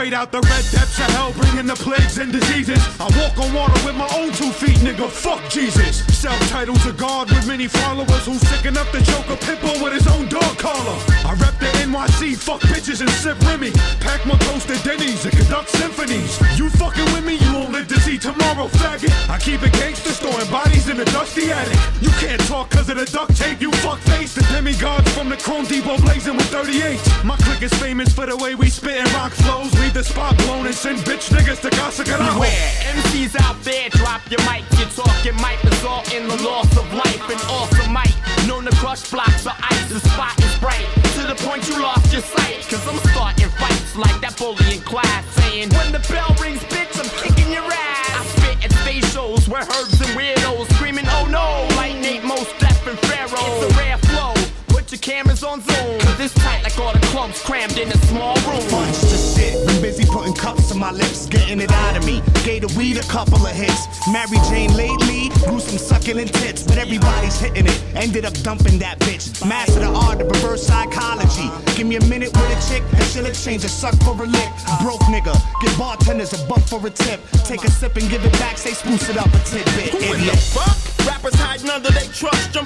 Straight out the red depths of hell, bringing the plagues and diseases. I walk on water with my own 2 feet, nigga, fuck Jesus. Self-titled a god with many followers, who's sick enough to choke a pitbull with his own dog collar. I rep the NYC, fuck bitches and sip Remy. Pack my toast at Denny's and conduct symphonies. You fucking with me, you won't live to see tomorrow, faggot. I keep it gangster, storing bodies in a dusty attic. You can't talk cause of the duct tape, you fuck face. The demigods from the Chrome Depot blazing with 38. My clique is famous for the way we spit and rock flows. Leave the spot blown and send bitch niggas to Casa Carajo. Beware, MCs out there, drop your mic. You're talking might result in the loss of life and also might. Known to crush blocks of ice, the spot is bright. To the point you lost your sight. Cause I'm starting fights like that bully in class, saying when the bell rings, bitch, I'm kicking your ass. I spit at stage shows where herbs and weirdos screaming, oh no, like Nate, Most Def and Pharaoh. It's a rare flow, put your cameras on zoom. Cause it's tight like all the clumps crammed in a small room. Bunch to sit, been busy putting cups to my lips, getting it out of me. Gave the weed a couple of hits. Mary Jane lately, grew some succulent tits, but everybody's hitting it. Ended up dumping that bitch. Master the art of reverse psychology. Give me a minute with a chick, and she'll exchange a suck for a lick. Broke nigga, give bartenders a buck for a tip. Take a sip and give it back, say spruce it up a tidbit. Who in the fuck? Rappers hiding under they trust.